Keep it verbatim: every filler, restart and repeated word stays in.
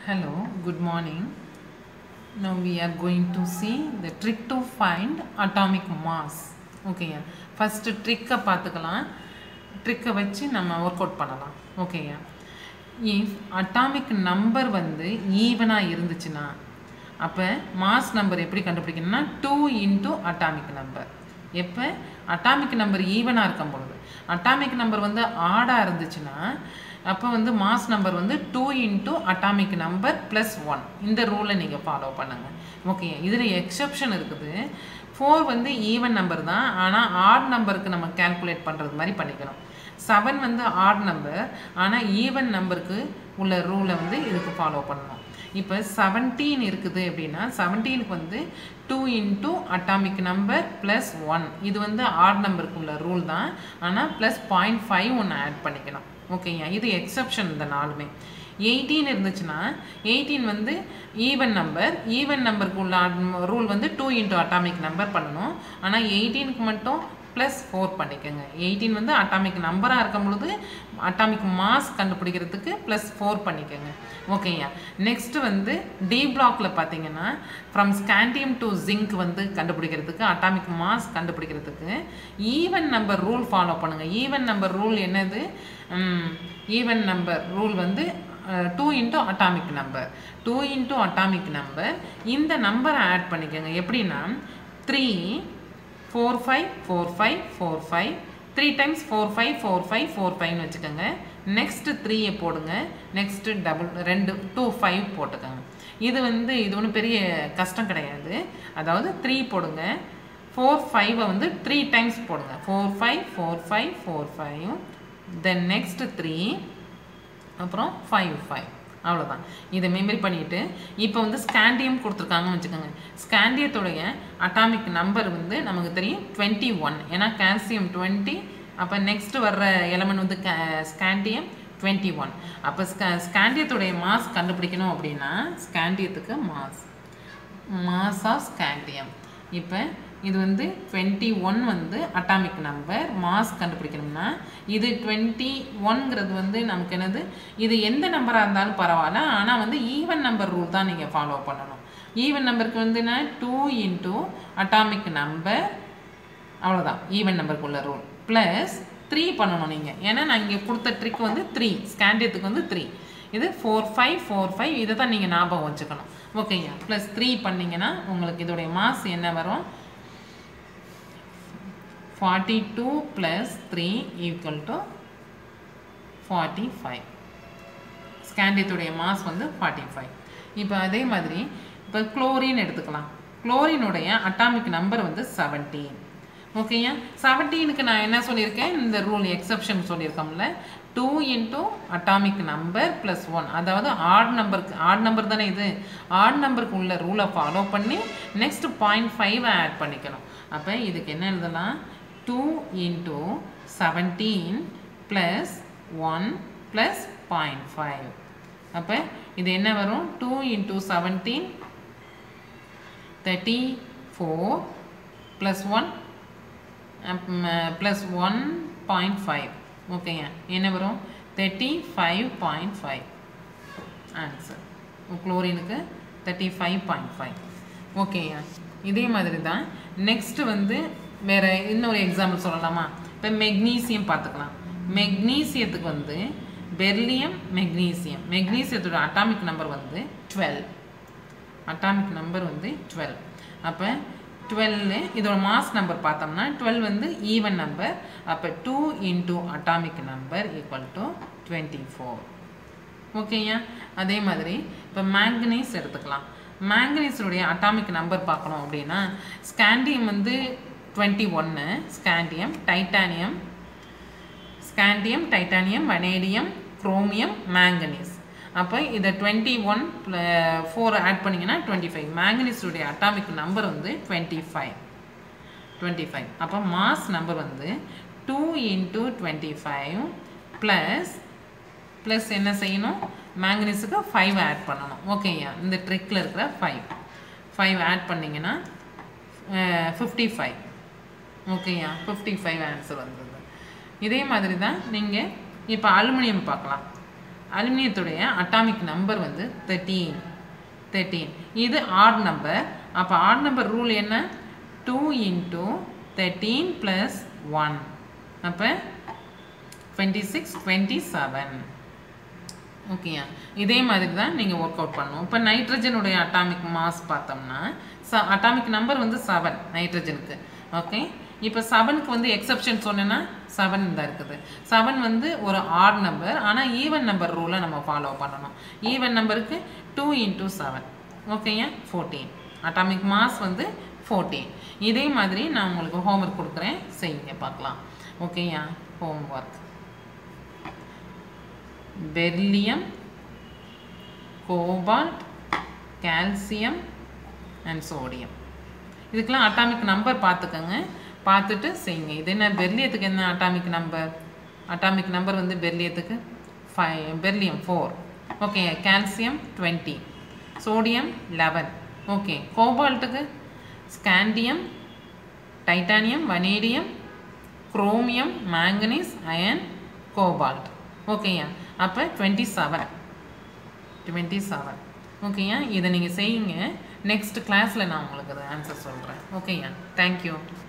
Hello, good morning. Now we are going to see the trick to find atomic mass. Okay, first trick பார்த்துக்கலாம். trick வச்சு நம்ம work out பண்ணலாம். Okay, if atomic number வந்து ஈவனா இருந்துச்சுன்னா அப்போ mass number எப்படி கண்டுபிடிக்கணும்னா two into atomic number. எப்போ atomic number ஈவனா இருக்கும் பொழுது atomic number வந்து ஆடா இருந்துச்சுன்னா அப்போ வந்து மாஸ் நம்பர் வந்து two into atomic number plus one இந்த ரூலை நீங்கள் ஃபாலோ பண்ணுங்கள். ஓகே, இதில் எக்ஸப்ஷன் இருக்குது. ஃபோர் வந்து ஈவன் நம்பர் தான், ஆனால் ஆட் நம்பருக்கு நம்ம கேல்குலேட் பண்ணுறது மாதிரி பண்ணிக்கணும். செவன் வந்து ஆட் நம்பர், ஆனால் ஈவன் நம்பருக்கு உள்ள ரூலை வந்து இதுக்கு ஃபாலோ பண்ணணும். இப்போ செவன்டீன் இருக்குது அப்படின்னா செவன்டீனுக்கு வந்து two into atomic number plus one இது வந்து ஆட் நம்பருக்கு உள்ள ரூல் தான், ஆனால் ப்ளஸ் பாயிண்ட் ஃபைவ் ஒன்று ஆட் பண்ணிக்கணும். ஓகேங்க, இது எக்ஸப்ஷன் இந்த நாலுமே. எயிட்டீன் இருந்துச்சுன்னா எயிட்டீன் வந்து ஈவன் நம்பர், ஈவன் நம்பருக்கு உள்ள ரூல் வந்து டூ இன்ட்டு அட்டாமிக் நம்பர் பண்ணணும், ஆனால் எயிட்டீனுக்கு மட்டும் ப்ளஸ் ஃபோர் பண்ணிக்கோங்க. எயிட்டீன் வந்து அட்டாமிக் நம்பராக இருக்கும் பொழுது அட்டாமிக் மாஸ் கண்டுபிடிக்கிறதுக்கு ப்ளஸ் ஃபோர் பண்ணிக்கோங்க. ஓகேயா, நெக்ஸ்ட்டு வந்து டி பிளாக்ல பார்த்தீங்கன்னா ஃப்ரம் ஸ்காண்டியம் டு ஜிங்க் வந்து கண்டுபிடிக்கிறதுக்கு அட்டாமிக் மாஸ் கண்டுபிடிக்கிறதுக்கு ஈவன் நம்பர் ரூல் ஃபாலோ பண்ணுங்கள். ஈவன் நம்பர் ரூல் என்னது? ஈவன் நம்பர் ரூல் வந்து two into atomic number two into atomic number இந்த நம்பரை ஆட் பண்ணிக்கோங்க. எப்படின்னா three four five four five four five three times four five four five four ஃபைவ்னு வச்சுக்கோங்க. Next த்ரீயை போடுங்க, நெக்ஸ்ட்டு டபுள் ரெண்டு டூ ஃபைவ் போட்டுக்கோங்க. இது வந்து இது ஒன்றும் பெரிய கஷ்டம் கிடையாது. அதாவது த்ரீ போடுங்க, ஃபோர் ஃபைவை வந்து த்ரீ டைம்ஸ் போடுங்க. Four five four five four five then next three அப்புறம் ஃபைவ் ஃபைவ் அவ்வளோதான். இதை மெமரி பண்ணிவிட்டு இப்போ வந்து ஸ்காண்டியம் கொடுத்துருக்காங்கன்னு வச்சுக்கோங்க. ஸ்காண்டியத்துடைய அட்டாமிக் நம்பர் வந்து நமக்கு தெரியும் டுவெண்ட்டி ஒன், ஏன்னா கால்சியம் டுவெண்ட்டி, அப்போ நெக்ஸ்ட்டு வர்ற எலமெண்ட் வந்து கே ஸ்காண்டியம் டுவெண்ட்டி ஒன். அப்போ ஸ்கா ஸ்காண்டியத்துடைய மாஸ் கண்டுபிடிக்கணும் அப்படின்னா ஸ்காண்டியத்துக்கு மாஸ் மாஸ் ஆஃப் ஸ்காண்டியம் இப்போ இது வந்து டுவெண்ட்டி ஒன் வந்து அட்டாமிக் நம்பர். மாஸ் கண்டுபிடிக்கணும்னா இது டுவெண்ட்டி ஒன்ங்கிறது வந்து நமக்கு என்னது, இது எந்த நம்பராக இருந்தாலும் பரவாயில்ல, ஆனால் வந்து ஈவன் நம்பர் ரூல் தான் நீங்கள் ஃபாலோ பண்ணணும். ஈவன் நம்பருக்கு வந்து நான் டூ இன்ட்டு அட்டாமிக் நம்பர் அவ்வளோதான் ஈவன் நம்பருக்கு உள்ள ரூல் ப்ளஸ் த்ரீ பண்ணணும் நீங்கள். ஏன்னா நான் இங்கே கொடுத்த ட்ரிக் வந்து த்ரீ, ஸ்காண்டியத்துக்கு வந்து த்ரீ, இது ஃபோர் ஃபைவ் ஃபோர் ஃபைவ் இதை தான் நீங்கள் ஞாபகம் வச்சுக்கணும். ஓகேங்க, ப்ளஸ் த்ரீ பண்ணிங்கன்னா உங்களுக்கு இதோடைய மாஸ் என்ன வரும்? Forty two plus three equal to forty five. ஸ்காண்டியத்துடைய மாஸ் வந்து ஃபார்ட்டி ஃபைவ். இப்போ அதே மாதிரி இப்போ குளோரின் எடுத்துக்கலாம். குளோரினுடைய அட்டாமிக் நம்பர் வந்து செவன்டீன். ஓகேயா, செவன்டீனுக்கு நான் என்ன சொல்லியிருக்கேன், இந்த ரூல் எக்ஸப்ஷன் சொல்லியிருக்கோம்ல, two into atomic number plus one, அதாவது ஆட் நம்பருக்கு ஆட் நம்பர் தானே இது, ஆட் நம்பருக்கு உள்ள ரூலை ஃபாலோ பண்ணி நெக்ஸ்ட் பாயிண்ட் ஃபைவ் ஆட் பண்ணிக்கணும். அப்போ இதுக்கு என்ன எழுதலாம்? Two into seventeen plus one plus point five. அப்போ இது என்ன வரும்? Two into seventeen thirty four plus one plus one point five. ஓகேங்க, என்ன வரும்? Thirty five point five answer. குளோரினுக்கு தேர்ட்டி ஃபைவ் பாயிண்ட் ஃபைவ். ஓகேயா, இதே மாதிரி தான் நெக்ஸ்ட்டு வந்து வேறு இன்னொரு எக்ஸாம்பிள் சொல்லலாமா? இப்போ மெக்னீசியம் பார்த்துக்கலாம். மெக்னீசியத்துக்கு வந்து பெர்லியம் மெக்னீசியம், மெக்னீசியத்தோட அட்டாமிக் நம்பர் வந்து டுவெல், அட்டாமிக் நம்பர் வந்து டுவெல். அப்போ டுவெல்லு இதோட மாஸ் நம்பர் பார்த்தோம்னா டுவெல் வந்து ஈவன் நம்பர், அப்போ two into atomic number equal to twenty four. ஓகேயா, அதே மாதிரி இப்போ மேங்கனீஸ் எடுத்துக்கலாம். மேங்கனீஸுடைய அட்டாமிக் நம்பர் பார்க்கணும் அப்படின்னா ஸ்காண்டியம் வந்து டுவெண்ட்டி ஒன்று, scandium titanium scandium titanium vanadium chromium manganese. அப்போ இதை டுவெண்ட்டி ஒன் ஃபோர் ஆட் பண்ணிங்கன்னா டுவெண்ட்டி ஃபைவ். மேங்கனீஸுடைய அட்டாமிக் நம்பர் வந்து டுவெண்ட்டி ஃபைவ் டுவெண்ட்டி ஃபைவ். அப்போ மாஸ் நம்பர் வந்து two into twenty five plus plus என்ன செய்யணும்? மேங்கனீஸுக்கு ஃபைவ் ஆட் பண்ணணும். ஓகேயா, இந்த ட்ரிக்கில் இருக்கிற ஃபைவ் ஃபைவ் ஆட் பண்ணிங்கன்னா ஃபிஃப்டி ஃபைவ். ஓகேயா, ஃபிஃப்டி ஃபைவ் ஆன்சர் வந்தது. இதே மாதிரி தான் நீங்கள் இப்போ அலுமினியம் பார்க்கலாம். அலுமினியத்துடைய அட்டாமிக் நம்பர் வந்து தேர்ட்டீன் தேர்ட்டீன் இது ஆட் நம்பர். அப்போ ஆட் நம்பர் ரூல் என்ன? Two into thirteen plus one, அப்போ டுவெண்ட்டி சிக்ஸ் டுவெண்ட்டி செவன். ஓகேயா, இதே மாதிரி தான் நீங்கள் ஒர்க் அவுட் பண்ணணும். இப்போ நைட்ரஜனுடைய அட்டாமிக் மாஸ் பார்த்தோம்னா ச அட்டாமிக் நம்பர் வந்து செவன் நைட்ரஜனுக்கு. ஓகே, இப்போ செவனுக்கு வந்து எக்ஸப்ஷன் சொன்னேன்னா செவன் தான் இருக்குது. செவன் வந்து ஒரு ஆட் நம்பர், ஆனால் ஈவன் நம்பர் ரூலை நம்ம ஃபாலோ பண்ணணும். ஈவன் நம்பருக்கு டூ இன்ட்டு செவன், ஓகேயா, ஃபோர்டீன். அட்டாமிக் மாஸ் வந்து ஃபோர்டீன். இதே மாதிரி நான் உங்களுக்கு ஹோம்ஒர்க் கொடுக்குறேன், செய்யுங்க பார்க்கலாம். ஓகேயா, homework beryllium, cobalt, calcium and sodium. இதுக்கெல்லாம் அட்டாமிக் நம்பர் பார்த்துக்கோங்க, பார்த்துட்டு செய்யுங்க. இது என்ன பெர்லியத்துக்கு என்ன அட்டாமிக் நம்பர்? அட்டாமிக் நம்பர் வந்து பெர்லியத்துக்கு five, beryllium four. Okay, calcium twenty, sodium eleven. Okay, கோபால்ட்டுக்கு scandium, titanium, vanadium, chromium, manganese, iron, cobalt. ஓகேயா, அப்போ டுவெண்ட்டி செவன் டுவெண்ட்டி செவன். ஓகேயா, இதை நீங்கள் செய்யுங்க. நெக்ஸ்ட் கிளாஸில் நான் உங்களுக்கு அதை ஆன்சர் சொல்கிறேன். ஓகேயா, தேங்க்யூ.